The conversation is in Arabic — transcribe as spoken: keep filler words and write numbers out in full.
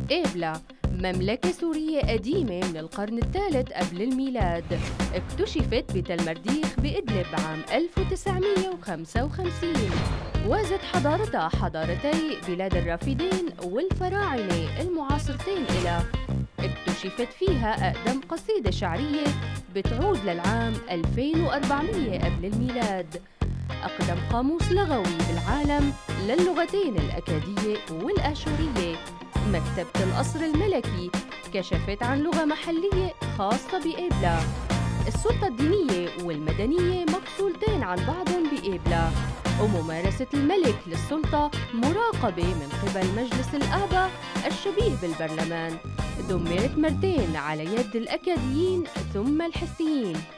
إبلا مملكة سورية قديمة من القرن الثالث قبل الميلاد، اكتشفت بتل مرديخ بإدلب عام ألف وتسعمئة وخمسة وخمسين. وازت حضارتها حضارتي بلاد الرافدين والفراعنة المعاصرتين إلى. اكتشفت فيها أقدم قصيدة شعرية بتعود للعام ألفين وأربعمئة قبل الميلاد، أقدم قاموس لغوي بالعالم للغتين الأكادية والآشورية. مكتبة القصر الملكي كشفت عن لغة محلية خاصة بإبلا. السلطة الدينية والمدنية مفصولتين عن بعضهم بإبلا، وممارسة الملك للسلطة مراقبة من قبل مجلس الآباء الشبيه بالبرلمان. دمرت مرتين على يد الأكاديين ثم الحثيين.